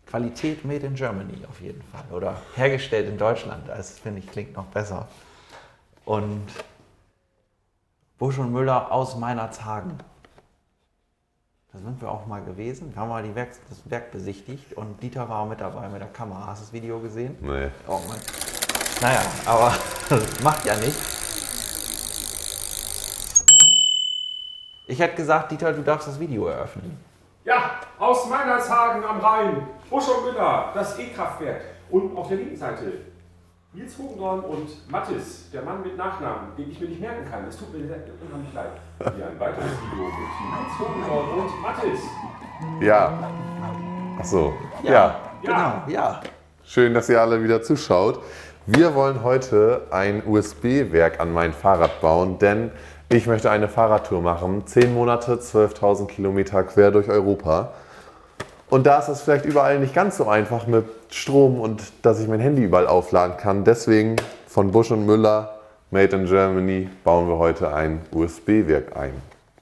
Qualität made in Germany auf jeden Fall. Oder hergestellt in Deutschland. Das finde ich klingt noch besser. Und Busch und Müller aus Meinerzhagen. Da sind wir auch mal gewesen. Wir haben mal das Werk besichtigt und Dieter war mit dabei mit der Kamera. Hast du das Video gesehen? Nee. Oh Mann. Naja, aber macht ja nichts. Ich hätte gesagt, Dieter, du darfst das Video eröffnen. Ja, aus Meinerzhagen am Rhein, Busch und Müller, das E-Kraftwerk. Und auf der linken Seite Nils Hogendorn und Mathis, der Mann mit Nachnamen, den ich mir nicht merken kann. Es tut mir unheimlich leid. Hier ein weiteres Video mit Nils Hogendorn und Mathis. Ja. Ach so. Ja. Genau, ja. Schön, dass ihr alle wieder zuschaut. Wir wollen heute ein USB-Werk an mein Fahrrad bauen, denn ich möchte eine Fahrradtour machen. 10 Monate, 12.000 Kilometer quer durch Europa. Und da ist es vielleicht überall nicht ganz so einfach mit Strom und dass ich mein Handy überall aufladen kann. Deswegen von Busch und Müller, Made in Germany, bauen wir heute ein USB-Werk ein.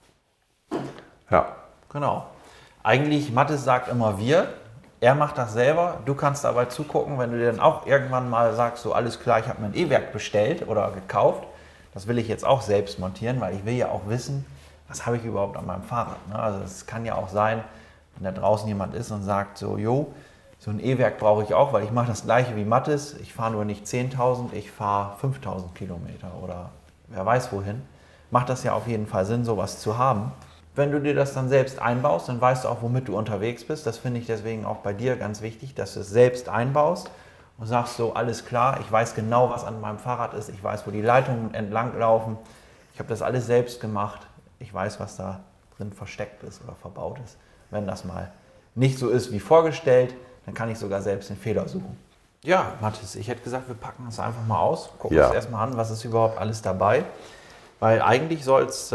Ja. Genau. Eigentlich, Mathis sagt immer wir. Er macht das selber. Du kannst dabei zugucken, wenn du dir dann auch irgendwann mal sagst, so alles klar, ich habe mir ein E-Werk bestellt oder gekauft. Das will ich jetzt auch selbst montieren, weil ich will ja auch wissen, was habe ich überhaupt an meinem Fahrrad. Ne? Also es kann ja auch sein, wenn da draußen jemand ist und sagt so, jo, so ein E-Werk brauche ich auch, weil ich mache das gleiche wie Mathis. Ich fahre nur nicht 10.000, ich fahre 5.000 Kilometer oder wer weiß wohin. Macht das ja auf jeden Fall Sinn, sowas zu haben. Wenn du dir das dann selbst einbaust, dann weißt du auch, womit du unterwegs bist. Das finde ich deswegen auch bei dir ganz wichtig, dass du es selbst einbaust und sagst so, alles klar, ich weiß genau, was an meinem Fahrrad ist, ich weiß, wo die Leitungen entlang laufen. Ich habe das alles selbst gemacht. Ich weiß, was da drin versteckt ist oder verbaut ist. Wenn das mal nicht so ist wie vorgestellt, dann kann ich sogar selbst den Fehler suchen. Ja, Mathis, ich hätte gesagt, wir packen das einfach mal aus. Gucken uns erstmal an, was ist überhaupt alles dabei. Weil eigentlich soll es...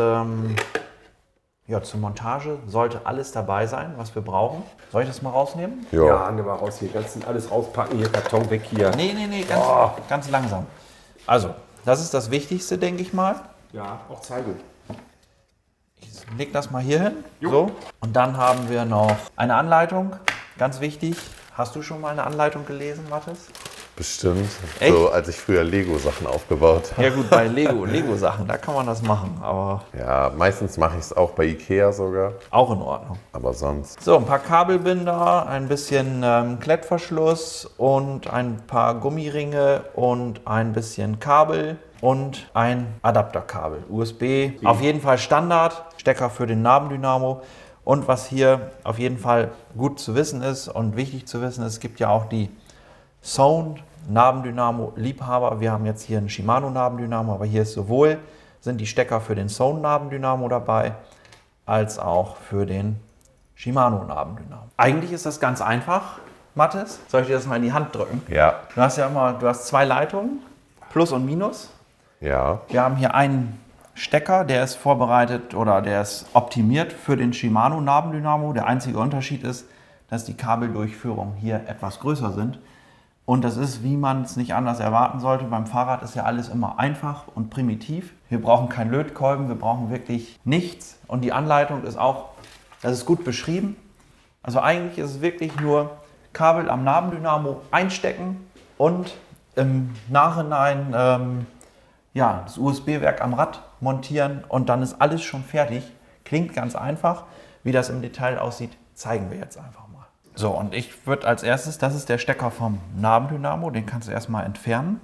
ja, zur Montage sollte alles dabei sein, was wir brauchen. Soll ich das mal rausnehmen? Ja, nehmen wir raus hier. Alles rauspacken, hier Karton weg hier. Nee, ganz langsam. Also, das ist das Wichtigste, denke ich mal. Ja, auch Zeigung. Ich lege das mal hier hin. So. Und dann haben wir noch eine Anleitung, ganz wichtig. Hast du schon mal eine Anleitung gelesen, Mathis? Bestimmt. Echt? So, als ich früher Lego-Sachen aufgebaut habe. Ja gut, bei Lego-Sachen, da kann man das machen, aber... Ja, meistens mache ich es auch bei Ikea sogar, auch in Ordnung. aber sonst. So, ein paar Kabelbinder, ein bisschen Klettverschluss und ein paar Gummiringe und ein bisschen Kabel und ein Adapterkabel. USB, auf jeden Fall Standard, Stecker für den Nabendynamo. Und was hier auf jeden Fall gut zu wissen ist und wichtig zu wissen ist, es gibt ja auch die Sound Nabendynamo Liebhaber. Wir haben jetzt hier einen Shimano Nabendynamo, aber hier ist sowohl sind die Stecker für den Sound Nabendynamo dabei, als auch für den Shimano Nabendynamo. Eigentlich ist das ganz einfach, Mathis. Soll ich dir das mal in die Hand drücken? Ja. Du hast ja immer, du hast zwei Leitungen, Plus und Minus. Ja. Wir haben hier einen Stecker, der ist vorbereitet oder der ist optimiert für den Shimano Nabendynamo. Der einzige Unterschied ist, dass die Kabeldurchführungen hier etwas größer sind. Und das ist, wie man es nicht anders erwarten sollte. Beim Fahrrad ist ja alles immer einfach und primitiv. Wir brauchen keinen Lötkolben, wir brauchen wirklich nichts. Und die Anleitung ist auch, das ist gut beschrieben. Also eigentlich ist es wirklich nur Kabel am Nabendynamo einstecken und im Nachhinein ja, das USB-Werk am Rad montieren und dann ist alles schon fertig. Klingt ganz einfach. Wie das im Detail aussieht, zeigen wir jetzt einfach mal. So, und ich würde als erstes, das ist der Stecker vom Nabendynamo, den kannst du erstmal entfernen.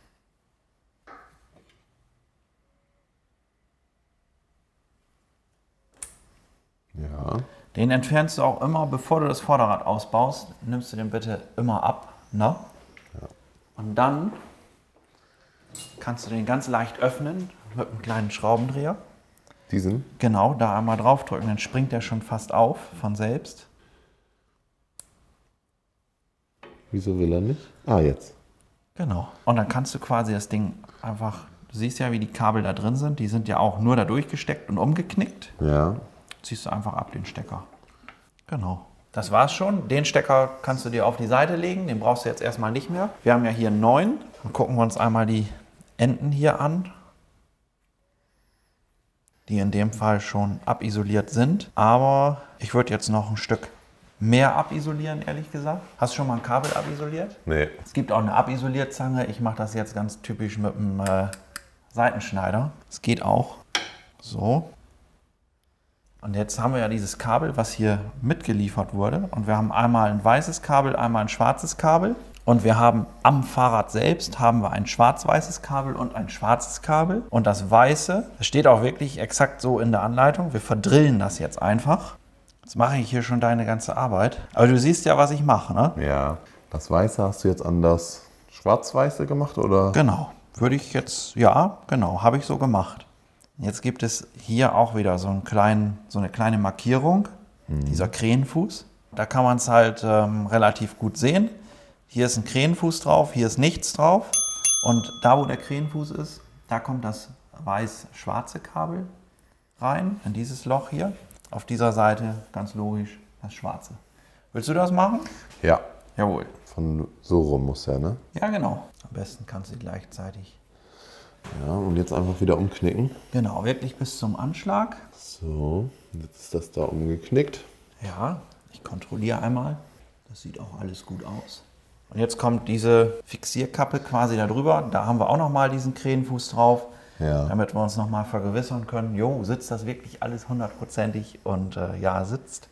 Ja. Den entfernst du auch immer, bevor du das Vorderrad ausbaust, nimmst du den bitte immer ab. Ne? Ja. Und dann kannst du den ganz leicht öffnen mit einem kleinen Schraubendreher. Diesen? Genau, da einmal draufdrücken, dann springt der schon fast auf von selbst. Wieso will er nicht? Ah, jetzt. Genau. Und dann kannst du quasi das Ding einfach, du siehst ja, wie die Kabel da drin sind, die sind ja auch nur da durchgesteckt und umgeknickt. Ja. Ziehst du einfach ab den Stecker. Genau. Das war's schon. Den Stecker kannst du dir auf die Seite legen, den brauchst du jetzt erstmal nicht mehr. Wir haben ja hier einen neuen. Dann gucken wir uns einmal die Enden hier an, die in dem Fall schon abisoliert sind. Aber ich würde jetzt noch ein Stück mehr abisolieren, ehrlich gesagt. Hast du schon mal ein Kabel abisoliert? Nee. Es gibt auch eine Abisolierzange. Ich mache das jetzt ganz typisch mit einem Seitenschneider. Es geht auch so. Und jetzt haben wir ja dieses Kabel, was hier mitgeliefert wurde. Und wir haben einmal ein weißes Kabel, einmal ein schwarzes Kabel. Und wir haben am Fahrrad selbst haben wir ein schwarz-weißes Kabel und ein schwarzes Kabel. Und das weiße, das steht auch wirklich exakt so in der Anleitung. Wir verdrillen das jetzt einfach. Jetzt mache ich hier schon deine ganze Arbeit. Aber du siehst ja, was ich mache, ne? Ja. Das Weiße hast du jetzt an das Schwarz-Weiße gemacht, oder? Genau. Würde ich jetzt, ja, genau, habe ich so gemacht. Jetzt gibt es hier auch wieder so eine kleine Markierung, dieser Krähenfuß. Da kann man es halt relativ gut sehen. Hier ist ein Krähenfuß drauf, hier ist nichts drauf. Und da, wo der Krähenfuß ist, da kommt das weiß-schwarze Kabel rein, in dieses Loch hier. Auf dieser Seite, ganz logisch, das schwarze. Willst du das machen? Ja. Jawohl. Von so rum muss er, ne? Ja, genau. Am besten kannst du gleichzeitig. Ja, und jetzt einfach wieder umknicken. Genau, wirklich bis zum Anschlag. So, jetzt ist das da umgeknickt. Ja, ich kontrolliere einmal. Das sieht auch alles gut aus. Und jetzt kommt diese Fixierkappe quasi da drüber. Da haben wir auch nochmal diesen Krähenfuß drauf, Ja. damit wir uns nochmal vergewissern können, jo, sitzt das wirklich alles hundertprozentig? Und ja, sitzt.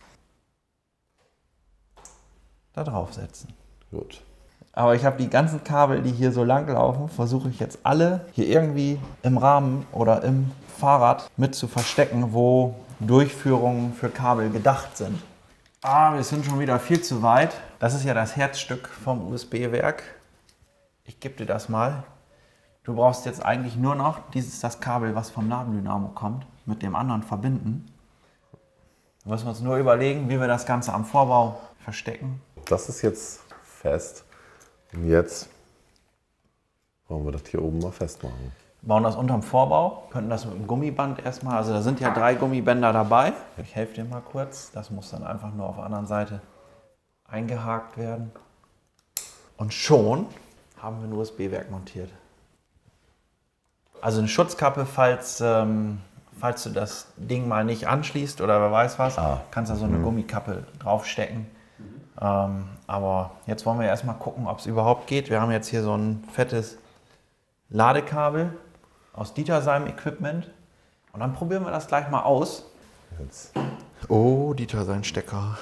Da draufsetzen. Gut. Aber ich habe die ganzen Kabel, die hier so lang laufen, versuche ich jetzt alle hier irgendwie im Rahmen oder im Fahrrad mit zu verstecken, wo Durchführungen für Kabel gedacht sind. Ah, wir sind schon wieder viel zu weit. Das ist ja das Herzstück vom USB-Werk. Ich gebe dir das mal. Du brauchst jetzt eigentlich nur noch das Kabel, was vom Ladendynamo kommt, mit dem anderen verbinden. Wir müssen uns nur überlegen, wie wir das Ganze am Vorbau verstecken. Das ist jetzt fest. Und jetzt wollen wir das hier oben mal festmachen. Bauen das unterm Vorbau, könnten das mit dem Gummiband erstmal, also da sind ja 3 Gummibänder dabei. Ich helfe dir mal kurz, das muss dann einfach nur auf der anderen Seite eingehakt werden. Und schon haben wir ein USB-Werk montiert. Also eine Schutzkappe, falls du das Ding mal nicht anschließt oder wer weiß was, kannst du so eine Gummikappe draufstecken. Aber jetzt wollen wir erstmal gucken, ob es überhaupt geht. Wir haben jetzt hier so ein fettes Ladekabel aus Dieter seinem Equipment. Und dann probieren wir das gleich mal aus. Jetzt. Oh, Dieter sein Stecker.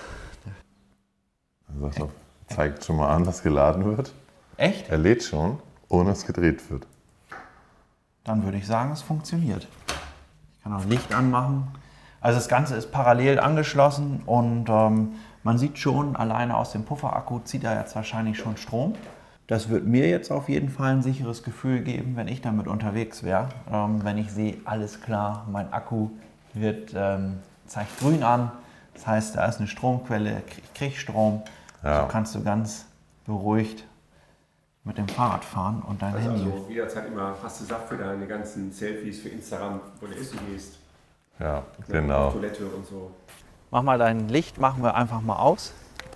Also, zeigt schon mal an, dass geladen wird. Echt? Er lädt schon, ohne dass gedreht wird. Dann würde ich sagen, es funktioniert. Ich kann auch Licht anmachen. Also das Ganze ist parallel angeschlossen und man sieht schon, alleine aus dem Pufferakku zieht er jetzt wahrscheinlich schon Strom. Das wird mir jetzt auf jeden Fall ein sicheres Gefühl geben, wenn ich damit unterwegs wäre. Wenn ich sehe, alles klar, mein Akku zeigt grün an. Das heißt, da ist eine Stromquelle, ich kriege Strom. Ja. So kannst du ganz beruhigt mit dem Fahrrad fahren und dein Handy. Also jederzeit immer, hast du Saft für deine ganzen Selfies für Instagram, wo du essen gehst. Ja, Auf genau. Toilette und so. Mach mal dein Licht, machen wir einfach mal aus.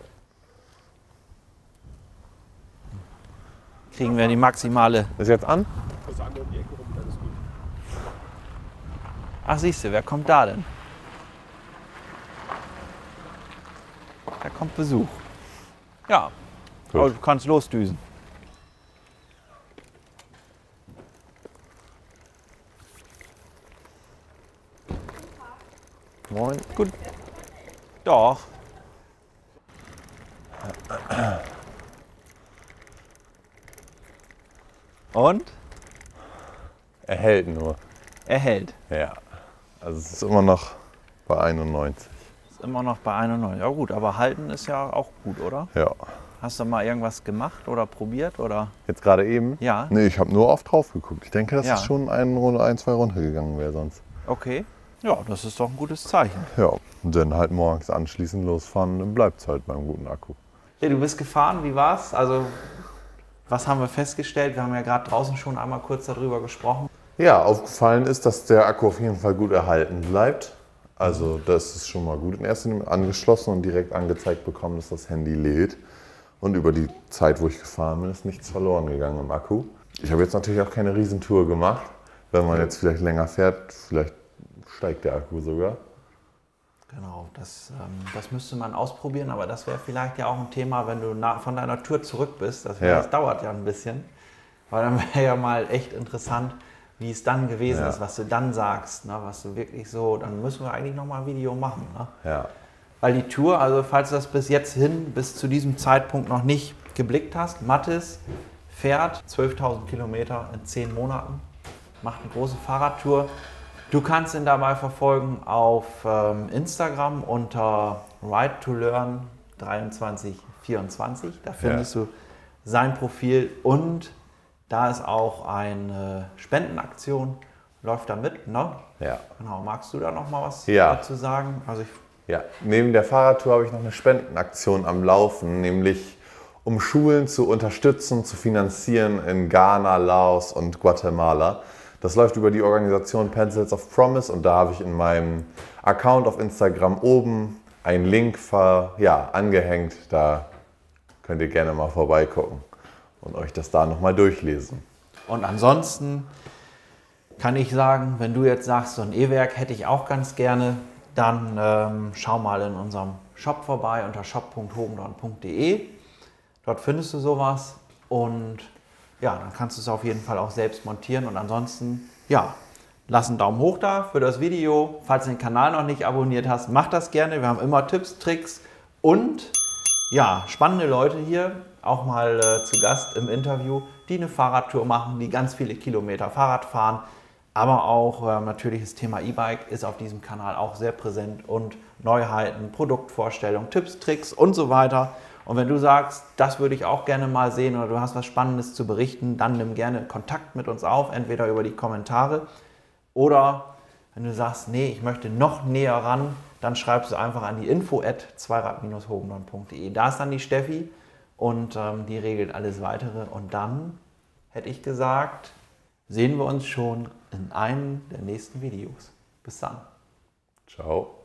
Kriegen wir die maximale. Ist jetzt an? Also einmal um die Ecke rum, dann ist gut. Ach, siehst du, wer kommt da denn? Da kommt Besuch. Ja, Gut. aber du kannst losdüsen. Moin. Gut. Doch. Und? Er hält nur. Er hält. Ja. Also es ist immer noch bei 91. Ist immer noch bei 91. Ja gut, aber halten ist ja auch gut, oder? Ja. Hast du mal irgendwas gemacht oder probiert, oder? Jetzt gerade eben? Ja. Nee, ich habe nur oft drauf geguckt. Ich denke, dass Ja. es schon zwei Runden gegangen wäre sonst. Okay. Ja, das ist doch ein gutes Zeichen. Ja, und dann halt morgens anschließend losfahren, dann bleibt es halt beim guten Akku. Ja, du bist gefahren, wie war's? Also, was haben wir festgestellt? Wir haben ja gerade draußen schon einmal kurz darüber gesprochen. Ja, aufgefallen ist, dass der Akku auf jeden Fall gut erhalten bleibt. Also das ist schon mal gut. In erster Linie angeschlossen und direkt angezeigt bekommen, dass das Handy lädt. Und über die Zeit, wo ich gefahren bin, ist nichts verloren gegangen im Akku. Ich habe jetzt natürlich auch keine Riesentour gemacht. Wenn man jetzt vielleicht länger fährt, vielleicht steigt der Akku sogar. Genau, das müsste man ausprobieren, aber das wäre vielleicht ja auch ein Thema, wenn du von deiner Tour zurück bist. Das dauert ja ein bisschen, weil dann wäre ja mal echt interessant, wie es dann gewesen ist, was du dann sagst, ne, was du wirklich so, dann müssen wir eigentlich nochmal ein Video machen. Ne? Ja. Weil die Tour, also falls du das bis zu diesem Zeitpunkt noch nicht geblickt hast, Mathis fährt 12.000 Kilometer in 10 Monaten, macht eine große Fahrradtour. Du kannst ihn dabei verfolgen auf Instagram unter Ride to Learn 2324. Da findest du sein Profil und da ist auch eine Spendenaktion, läuft da mit, ne? Ja. Genau. Magst du da noch mal was Ja. dazu sagen? Also Neben der Fahrradtour habe ich noch eine Spendenaktion am Laufen, nämlich um Schulen zu unterstützen, zu finanzieren in Ghana, Laos und Guatemala. Das läuft über die Organisation Pencils of Promise und da habe ich in meinem Account auf Instagram oben einen Link angehängt. Da könnt ihr gerne mal vorbeigucken und euch das da nochmal durchlesen. Und ansonsten kann ich sagen, wenn du jetzt sagst, so ein E-Werk hätte ich auch ganz gerne, dann schau mal in unserem Shop vorbei unter shop.hogendorn.de. Dort findest du sowas und ja, dann kannst du es auf jeden Fall auch selbst montieren und ansonsten, lass einen Daumen hoch da für das Video. Falls du den Kanal noch nicht abonniert hast, mach das gerne. Wir haben immer Tipps, Tricks und spannende Leute hier, auch mal zu Gast im Interview, die eine Fahrradtour machen, die ganz viele Kilometer Fahrrad fahren. Aber auch natürlich das Thema E-Bike ist auf diesem Kanal auch sehr präsent und Neuheiten, Produktvorstellungen, Tipps, Tricks und so weiter. Und wenn du sagst, das würde ich auch gerne mal sehen oder du hast was Spannendes zu berichten, dann nimm gerne Kontakt mit uns auf, entweder über die Kommentare oder wenn du sagst, nee, ich möchte noch näher ran, dann schreibst du einfach an die info@zweirad-hogendorn.de. Da ist dann die Steffi und die regelt alles Weitere. Und dann hätte ich gesagt, sehen wir uns schon in einem der nächsten Videos. Bis dann. Ciao.